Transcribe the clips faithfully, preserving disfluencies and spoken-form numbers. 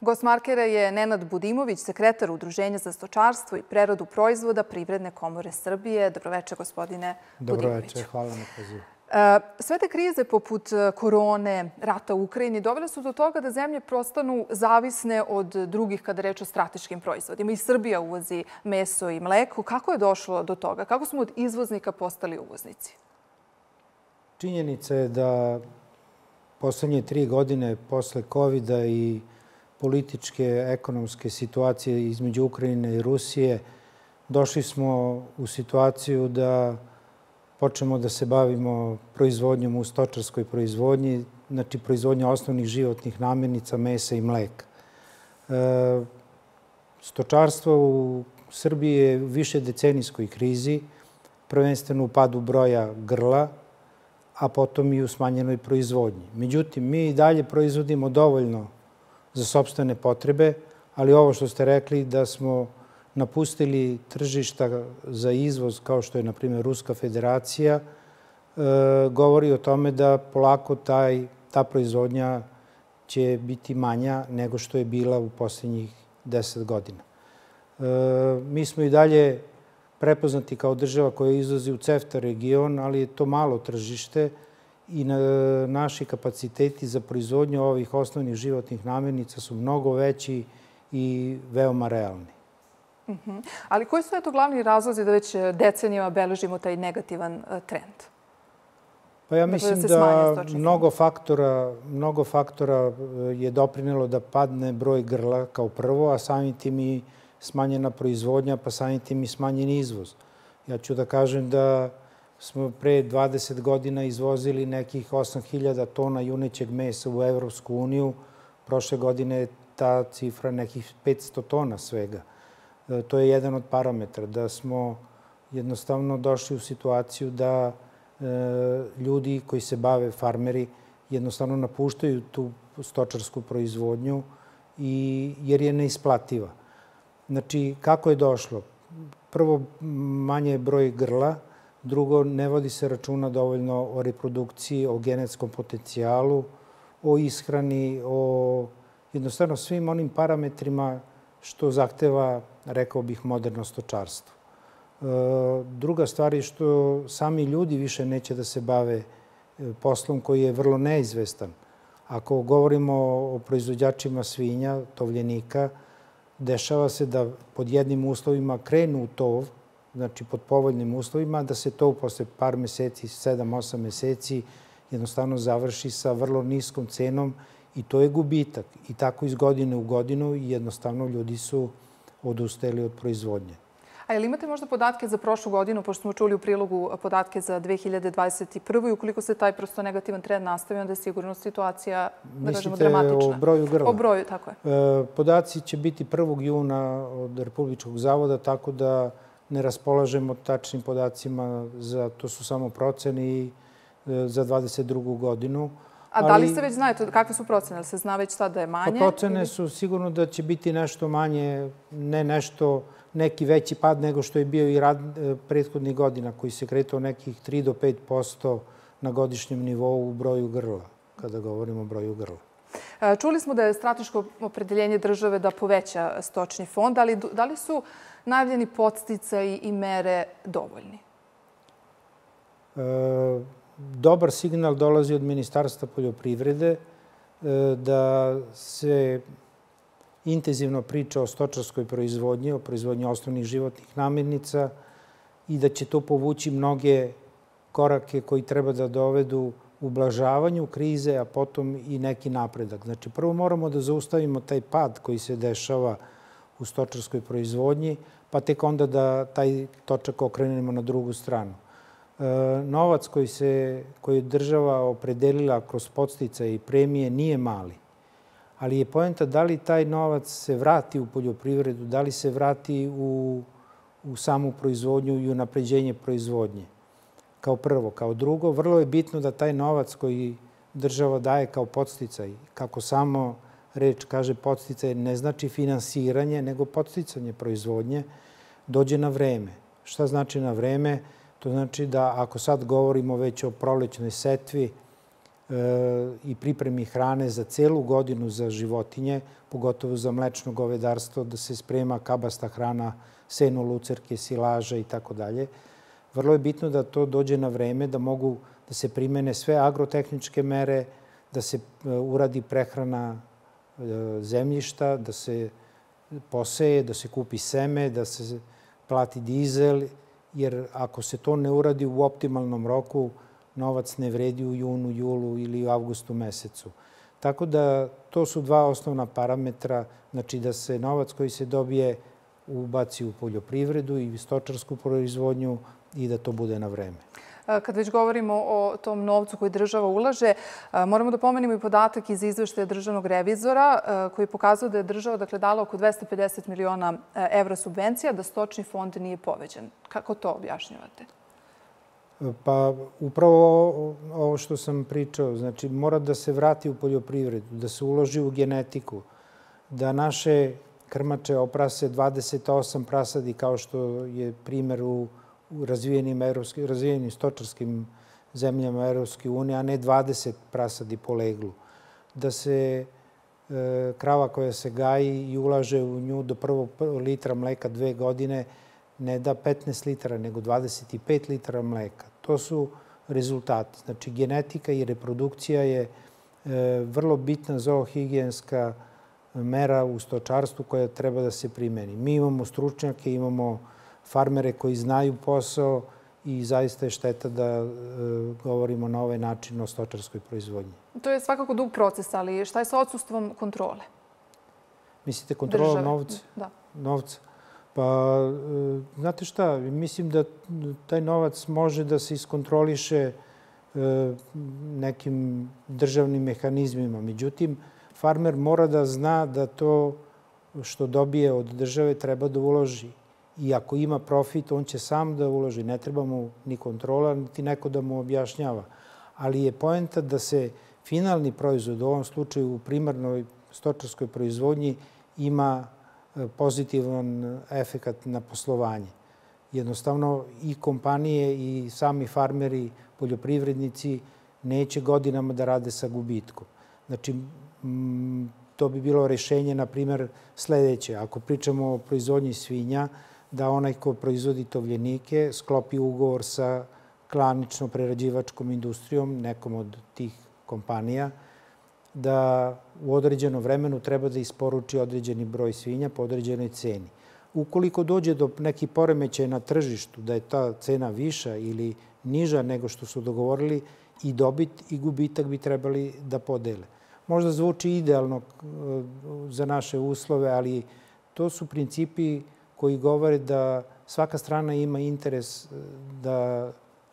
Gost Markera je Nenad Budimović, sekretar Udruženja za stočarstvo i preradu proizvoda Privredne komore Srbije. Dobroveče, gospodine Budimoviću. Dobroveče, hvala na pozivu. Sve te krize poput korone, rata u Ukrajini dovele su do toga da zemlje postanu zavisne od drugih kada reč o strateškim proizvodima. I Srbija uvozi meso i mleko. Kako je došlo do toga? Kako smo od izvoznika postali uvoznici? Činjenica je da poslednje tri godine posle kovida i političke, ekonomske situacije između Ukrajine i Rusije došli smo u situaciju da počnemo da se bavimo proizvodnjom u stočarskoj proizvodnji, znači proizvodnja osnovnih životnih namirnica, mesa i mleka. E, stočarstvo u Srbiji je u više decenijskoj krizi, prvenstveno u padu broja grla, a potom i u smanjenoj proizvodnji. Međutim, mi i dalje proizvodimo dovoljno za sopstvene potrebe, ali ovo što ste rekli da smo napustili tržišta za izvoz, kao što je, na primjer, Ruska federacija, govori o tome da polako taj, ta proizvodnja će biti manja nego što je bila u posljednjih deset godina. Mi smo i dalje prepoznati kao država koja izvozi u CEFTA region, ali je to malo tržište i naši kapaciteti za proizvodnju ovih osnovnih životnih namirnica su mnogo veći i veoma realni. Ali koji su eto glavni razlozi da već decenijama beležimo taj negativan trend? Pa ja mislim da mnogo faktora, mnogo faktora je doprinelo da padne broj grla kao prvo, a samim tim i smanjena proizvodnja, pa samim tim i smanjen izvoz. Ja ću da kažem da smo pre dvadeset godina izvozili nekih osam hiljada tona junećeg mesa u Evropsku uniju. Prošle godine je ta cifra nekih petsto tona svega. To je jedan od parametra, da smo jednostavno došli u situaciju da ljudi koji se bave, farmeri, jednostavno napuštaju tu stočarsku proizvodnju jer je neisplativa. Znači, kako je došlo? Prvo, manje je broj grla. Drugo, ne vodi se računa dovoljno o reprodukciji, o genetskom potencijalu, o ishrani, o jednostavno svim onim parametrima što zahteva, rekao bih, moderno stočarstvo. Druga stvar je što sami ljudi više neće da se bave poslom koji je vrlo neizvestan. Ako govorimo o proizvođačima svinja, tovljenika, dešava se da pod jednim uslovima krenu u tov, znači pod povoljnim uslovima, da se tov posle par meseci, sedam, osam meseci, jednostavno završi sa vrlo niskom cenom i to je gubitak. I tako iz godine u godinu jednostavno ljudi su odustajali od proizvodnje. A je li imate možda podatke za prošlu godinu, pošto smo čuli u prilogu podatke za dve hiljade dvadeset prvu i ukoliko se taj prosto negativan trend nastavi, onda je sigurno situacija, da kažemo, dramatična. Mislite o broju grla? O broju, tako je. Podaci će biti prvog juna od Republičkog zavoda, tako da ne raspolažemo tačnim podacima, to su samo proceni za dvadeset drugu godinu. A da li se već znaju kakve su procene? Ali se zna već sad da je manje? Procene su sigurno da će biti nešto manje, ne nešto, neki veći pad nego što je bio i prethodnih godina, koji se kretao nekih tri do pet posto na godišnjem nivou u broju grla, kada govorimo o broju grla. Čuli smo da je strateško opredeljenje države da poveća stočni fond, ali da li su najavljeni podsticaji i mere dovoljni? Dobar signal dolazi od Ministarstva poljoprivrede da se intenzivno priča o stočarskoj proizvodnji, o proizvodnji osnovnih životnih namirnica i da će to povući mnoge korake koji treba da dovedu ublažavanju krize, a potom i neki napredak. Znači, prvo moramo da zaustavimo taj pad koji se dešava u stočarskoj proizvodnji, pa tek onda da taj točak okrenemo na drugu stranu. Novac koji se, koji je država opredelila kroz podsticaje i premije nije mali. Ali je poenta da li taj novac se vrati u poljoprivredu, da li se vrati u, u samu proizvodnju i unapređenje proizvodnje. Kao prvo. Kao drugo, vrlo je bitno da taj novac koji država daje kao podsticaj, kako samo reč kaže podsticaj, ne znači finansiranje, nego podsticanje proizvodnje, dođe na vreme. Šta znači na vreme? To znači da ako sad govorimo već o prolećnoj setvi, i pripremi hrane za celu godinu za životinje, pogotovo za mlečno govedarstvo, da se sprema kabasta hrana, seno, lucerke, silaža i tako dalje. Vrlo je bitno da to dođe na vreme, da mogu da se primene sve agrotehničke mere, da se uradi prehrana zemljišta, da se poseje, da se kupi seme, da se plati dizel, jer ako se to ne uradi u optimalnom roku, novac ne vredi u junu, julu ili u avgustu mesecu. Tako da to su dva osnovna parametra, znači da se novac koji se dobije ubaci u poljoprivredu i stočarsku proizvodnju i da to bude na vreme. Kad već govorimo o tom novcu koji država ulaže, moramo da pomenemo i podatak iz izveštaja državnog revizora koji pokazuje da je država dakle, dala oko dvesta pedeset miliona evra subvencija, da stočni fond nije povećan. Kako to objašnjavate? Pa upravo ovo što sam pričao, znači mora da se vrati u poljoprivredu, da se uloži u genetiku, da naše krmače oprase dvadeset osam prasadi kao što je primer u razvijenim, evropski, razvijenim stočarskim zemljama Evropske unije, a ne dvadeset prasadi po leglu. Da se e, krava koja se gaji i ulaže u nju do prvog litra mleka dve godine ne da petnaest litara, nego dvadeset pet litara mleka. To su rezultati. Znači, genetika i reprodukcija je e, vrlo bitna zoohigijenska mera u stočarstvu koja treba da se primeni. Mi imamo stručnjake, imamo farmere koji znaju posao i zaista je šteta da e, govorimo na ovaj način o stočarskoj proizvodnji. To je svakako dug proces, ali šta je sa odsustvom kontrole? Mislite kontrola novca? Da. Novca? Pa, e, znate šta, mislim da taj novac može da se iskontroliše e, nekim državnim mehanizmima. Međutim, farmer mora da zna da to što dobije od države treba da uloži. I ako ima profit, on će sam da uloži. Ne treba mu ni kontrola, niti neko da mu objašnjava. Ali je poenta da se finalni proizvod, u ovom slučaju u primarnoj stočarskoj proizvodnji, ima pozitivan efekat na poslovanje. Jednostavno i kompanije i sami farmeri, poljoprivrednici neće godinama da rade sa gubitkom. Znači, to bi bilo rešenje, na primer, sledeće. Ako pričamo o proizvodnji svinja, da onaj ko proizvodi tovljenike sklopi ugovor sa klanično-prerađivačkom industrijom, nekom od tih kompanija, da u određenom vremenu treba da isporuči određeni broj svinja po određenoj ceni. Ukoliko dođe do nekih poremećaja na tržištu, da je ta cena viša ili niža nego što su dogovorili, i dobit i gubitak bi trebali da podele. Možda zvuči idealno za naše uslove, ali to su principi koji govore da svaka strana ima interes da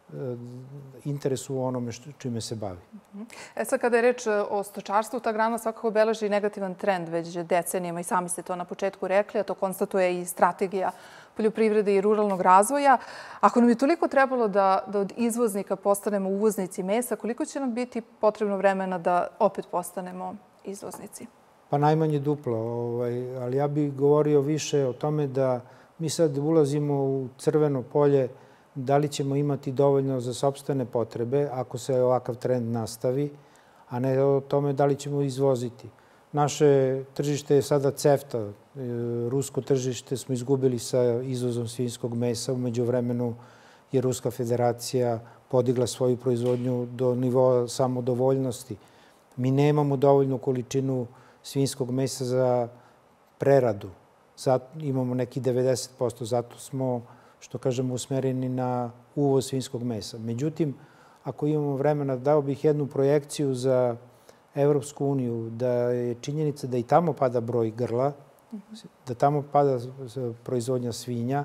interes u onome čime se bavi. E sad, kada je reč o stočarstvu, ta grana svakako beleži negativan trend već decenijama i sami ste to na početku rekli, a to konstatuje i strategija poljoprivrede i ruralnog razvoja. Ako nam je toliko trebalo da, da od izvoznika postanemo uvoznici mesa, koliko će nam biti potrebno vremena da opet postanemo izvoznici? Pa najmanje duplo, ovaj, ali ja bih govorio više o tome da mi sad ulazimo u crveno polje, da li ćemo imati dovoljno za sopstvene potrebe ako se ovakav trend nastavi, a ne o tome da li ćemo izvoziti. Naše tržište je sada CEFTA. Rusko tržište smo izgubili sa izvozom svinjskog mesa. Umeđu vremenu je Ruska federacija podigla svoju proizvodnju do nivoa samodovoljnosti. Mi nemamo dovoljnu količinu svinjskog mesa za preradu. Zato imamo neki devedeset posto. Zato smo, što kažemo, usmereni na uvoz svinjskog mesa. Međutim, ako imamo vremena, dao bih jednu projekciju za Evropsku uniju, da je činjenica da i tamo pada broj grla, da tamo pada proizvodnja svinja.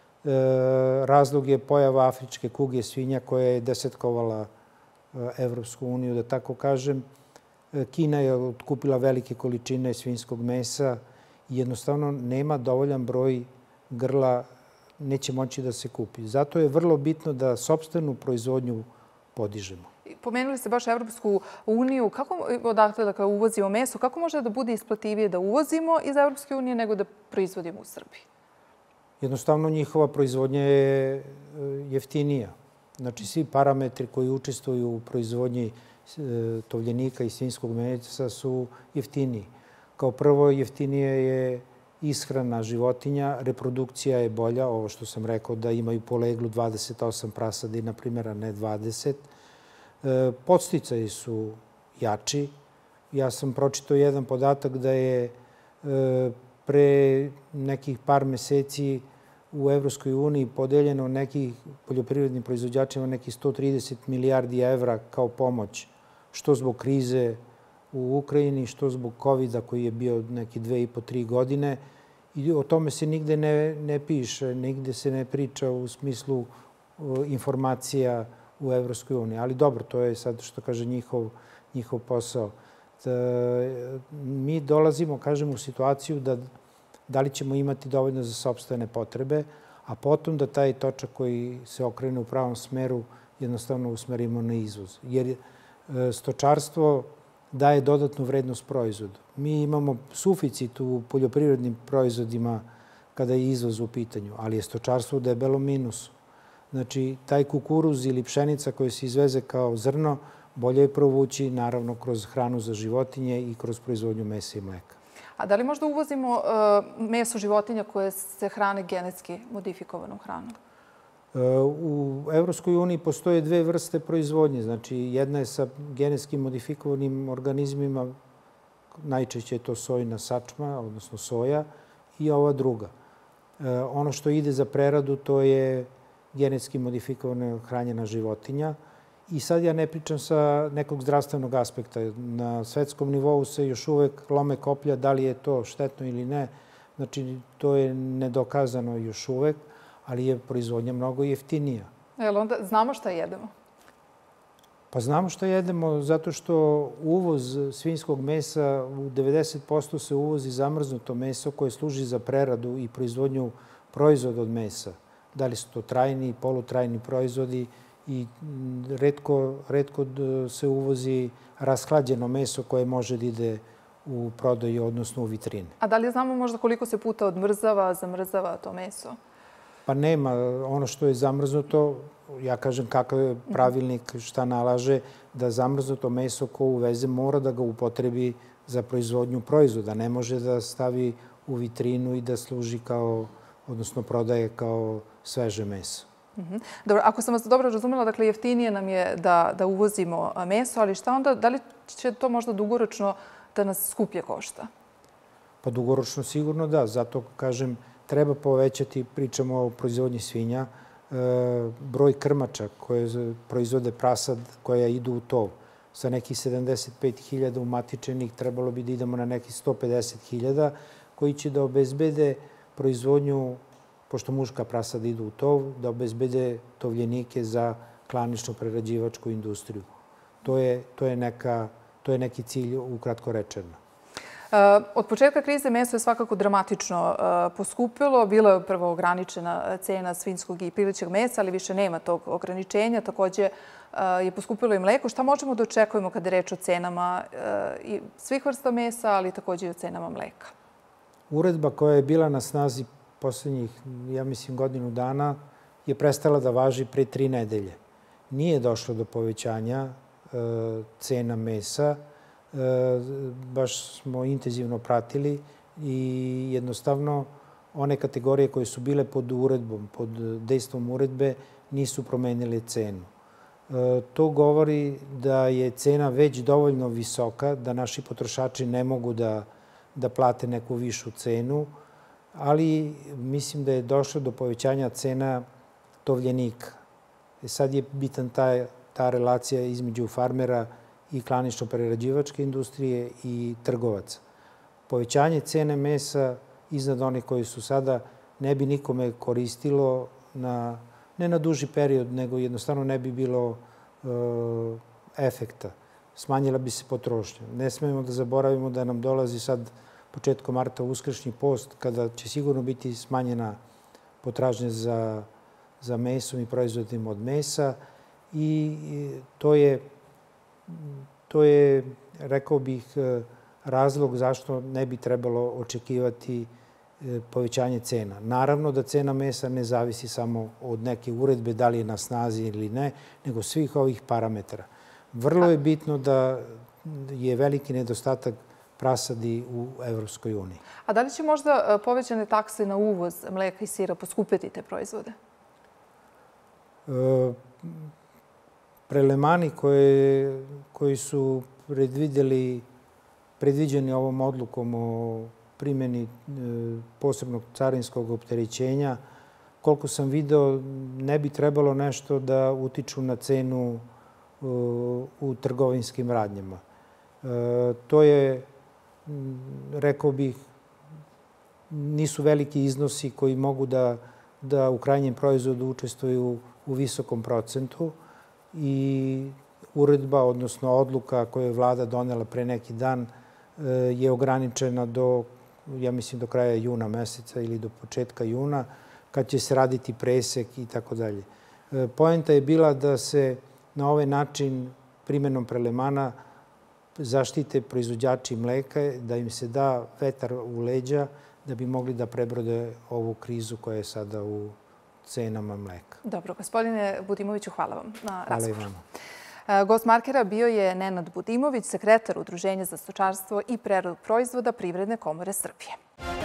Razlog je pojava afričke kuge svinja koja je desetkovala Evropsku uniju, da tako kažem. Kina je otkupila velike količine svinjskog mesa i jednostavno nema dovoljan broj grla, neće moći da se kupi. Zato je vrlo bitno da sopstvenu proizvodnju podižemo. Pomenuli ste baš Evropsku uniju. Kako, odakle da kao uvozimo meso, kako može da bude isplativije da uvozimo iz Evropske unije nego da proizvodimo u Srbiji? Jednostavno njihova proizvodnja je jeftinija. Znači svi parametri koji učestvuju u proizvodnji tovljenika i svinjskog mesa su jeftiniji. Kao prvo, jeftinije je ishrana životinja, reprodukcija je bolja, ovo što sam rekao da imaju po leglu dvadeset osam prasadi, na primjer, a ne dvadeset. Podsticaji su jači. Ja sam pročitao jedan podatak da je pre nekih par meseci u Evropskoj uniji podeljeno nekih poljoprivrednim proizvođačima nekih sto trideset milijardi evra kao pomoć, što zbog krize u Ukrajini, što zbog kovida koji je bio neki dve i po, tri godine. I o tome se nigde ne, ne piše, nigde se ne priča u smislu informacija u Evropskoj uniji. Ali dobro, to je sad, što kaže, njihov, njihov posao. Mi dolazimo, kažem, u situaciju da da li ćemo imati dovoljno za sopstvene potrebe, a potom da taj točak koji se okrene u pravom smeru jednostavno usmerimo na izvoz. Jer stočarstvo daje dodatnu vrednost proizvodu. Mi imamo suficit u poljoprivrednim proizvodima kada je izvoz u pitanju, ali je stočarstvo u debelom minusu. Znači, taj kukuruz ili pšenica koja se izveze kao zrno, bolje je provući, naravno, kroz hranu za životinje i kroz proizvodnju mesa i mleka. A da li možda uvozimo meso životinja koje se hrane genetski modifikovanom hranom? U Evropskoj uniji postoje dve vrste proizvodnje. Znači, jedna je sa genetski modifikovanim organizmima, najčešće je to sojina sačma, odnosno soja, i ova druga. Ono što ide za preradu, to je genetski modifikovana hranjena životinja. I sad ja ne pričam sa nekog zdravstvenog aspekta. Na svetskom nivou se još uvek lome koplja da li je to štetno ili ne. Znači, to je nedokazano još uvek, ali je proizvodnja mnogo jeftinija. Jel onda znamo šta jedemo? Pa znamo šta jedemo zato što uvoz svinjskog mesa u devedeset posto se uvozi zamrznuto meso koje služi za preradu i proizvodnju proizvoda od mesa. Da li su to trajni i polutrajni proizvodi, i retko, retko se uvozi rashlađeno meso koje može da ide u prodaju, odnosno u vitrine. A da li znamo možda koliko se puta odmrzava, zamrzava to meso? Pa nema. Ono što je zamrznuto, ja kažem kakav je pravilnik, šta nalaže, da zamrznuto meso ko uveze mora da ga upotrebi za proizvodnju proizvoda. Ne može da stavi u vitrinu i da služi kao, odnosno prodaje kao sveže meso. Dobro, ako sam vas dobro razumela, dakle, jeftinije nam je da, da uvozimo meso, ali šta onda, da li će to možda dugoročno da nas skuplje košta? Pa dugoročno sigurno da. Zato, kažem, treba povećati, pričamo o proizvodnji svinja, broj krmača koje proizvode prasad koja idu u tov. Sa nekih sedamdeset pet hiljada umatičenih trebalo bi da idemo na nekih sto pedeset hiljada koji će da obezbede proizvodnju, pošto muška prasada idu u tov, da obezbede tovljenike za klanično-prerađivačku industriju. To je, to je, neka, to je neki cilj ukratko rečeno. Od početka krize meso je svakako dramatično poskupilo. Bila je prvo ograničena cena svinjskog i pilećeg mesa, ali više nema tog ograničenja. Takođe je poskupilo i mleko. Šta možemo da očekujemo kada je reč o cenama i svih vrsta mesa, ali takođe i o cenama mleka? Uredba koja je bila na snazi poslednjih, ja mislim, godinu dana je prestala da važi pre tri nedelje. Nije došlo do povećanja cena mesa. Baš smo intenzivno pratili i jednostavno one kategorije koje su bile pod uredbom, pod dejstvom uredbe, nisu promenile cenu. To govori da je cena već dovoljno visoka, da naši potrošači ne mogu da, da plate neku višu cenu, ali mislim da je došlo do povećanja cena tovljenika. Sad je bitan ta, ta relacija između farmera i klanično-prerađivačke industrije i trgovaca. Povećanje cene mesa iznad onih koji su sada ne bi nikome koristilo, na, ne na duži period, nego jednostavno ne bi bilo e, efekta. Smanjila bi se potrošnja. Ne smemo da zaboravimo da nam dolazi sad početkom marta uskršnji post, kada će sigurno biti smanjena potražnja za, za mesom i proizvodima od mesa i to je To je, rekao bih, razlog zašto ne bi trebalo očekivati povećanje cena. Naravno da cena mesa ne zavisi samo od neke uredbe, da li je na snazi ili ne, nego svih ovih parametara. Vrlo je bitno da je veliki nedostatak prasadi u Evropskoj uniji. A da li će možda povećane takse na uvoz mleka i sira poskupiti te proizvode? Prelemani koji su predviđeni ovom odlukom o primjeni posebnog carinskog opterećenja, koliko sam video, ne bi trebalo nešto da utiču na cenu u trgovinskim radnjama. To je, rekao bih, nisu veliki iznosi koji mogu da u krajnjem proizvodu učestvuju u visokom procentu i uredba, odnosno odluka koju je vlada donela pre neki dan je ograničena do, ja mislim, do kraja juna meseca ili do početka juna, kad će se raditi presek i tako dalje. Poenta je bila da se na ovaj način primjenom prelemana zaštite proizvođači mleka, da im se da vetar u leđa da bi mogli da prebrode ovu krizu koja je sada u cenama mleka. Dobro, gospodine Budimoviću, hvala vam na razgovoru. Hvala i vama. Gost Markera bio je Nenad Budimović, sekretar Udruženja za stočarstvo i preradu proizvoda Privredne komore Srbije.